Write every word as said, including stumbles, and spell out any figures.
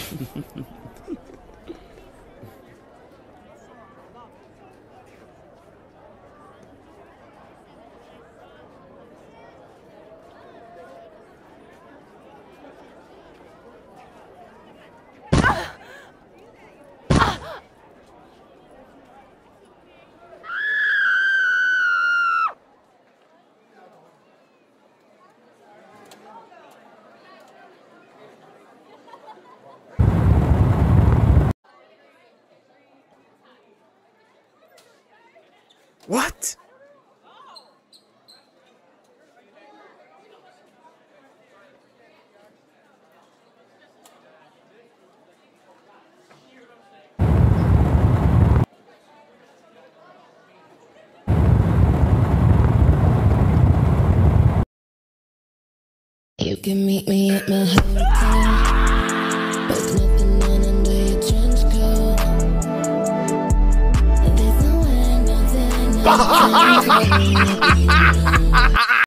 What? You can meet me at my hotel, with nothing on under your trench coat. There's no end, no day, no time.